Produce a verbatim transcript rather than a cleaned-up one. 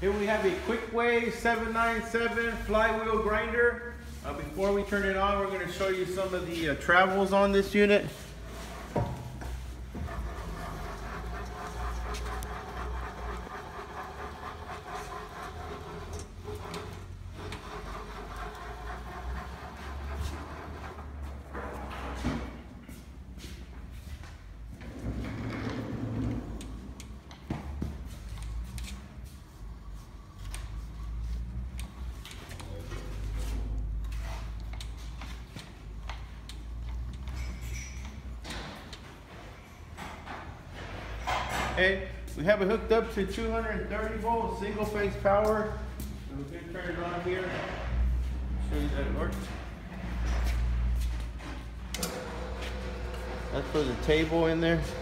Here we have a Quickway seven nine seven flywheel grinder. Uh, before we turn it on, we're going to show you some of the uh, travels on this unit. Okay, we have it hooked up to two hundred thirty volt single phase power. So we can turn it on here. Show you that it works. That's for the table in there.